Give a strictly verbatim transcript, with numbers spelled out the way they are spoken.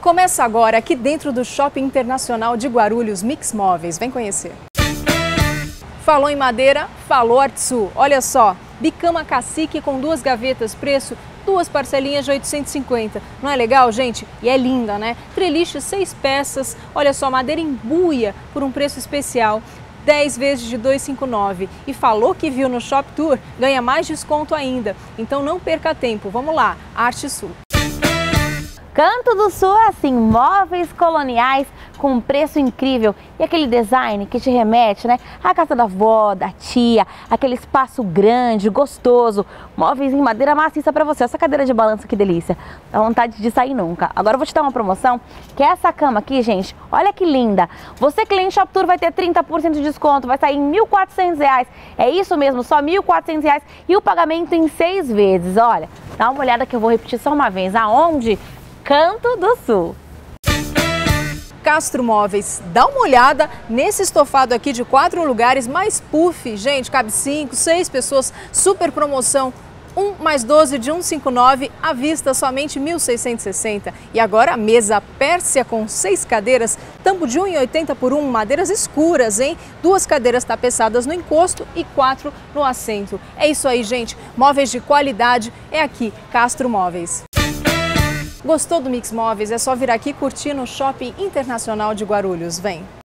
Começa agora aqui dentro do Shopping Internacional de Guarulhos Mix Móveis. Vem conhecer. Falou em madeira, falou Artsul. Olha só, bicama cacique com duas gavetas, preço duas parcelinhas de oitocentos e cinquenta. Não é legal, gente? E é linda, né? Treliche seis peças, olha só, madeira em buia por um preço especial. dez vezes de duzentos e cinquenta e nove. E falou que viu no Shop Tour, ganha mais desconto ainda. Então não perca tempo. Vamos lá, Artsul. Canto do Sul é assim, móveis coloniais com um preço incrível e aquele design que te remete, né, à casa da avó, da tia, aquele espaço grande, gostoso, móveis em madeira maciça para você. Essa cadeira de balanço, que delícia, dá vontade de sair nunca. Agora eu vou te dar uma promoção, que é essa cama aqui, gente, olha que linda. Você cliente Shop Tour vai ter trinta por cento de desconto, vai sair em mil e quatrocentos reais, é isso mesmo, só mil e quatrocentos reais e o pagamento em seis vezes. Olha, dá uma olhada que eu vou repetir só uma vez, aonde? Canto do Sul. Castro Móveis, dá uma olhada nesse estofado aqui de quatro lugares, mais puff, gente, cabe cinco, seis pessoas, super promoção, um mais doze de cento e cinquenta e nove, à vista somente mil seiscentos e sessenta. E agora a mesa Pérsia com seis cadeiras, tampo de um e oitenta por um, madeiras escuras, hein? Duas cadeiras tapeçadas no encosto e quatro no assento. É isso aí, gente, móveis de qualidade é aqui, Castro Móveis. Gostou do Mix Móveis? É só vir aqui curtir no Shopping Internacional de Guarulhos. Vem!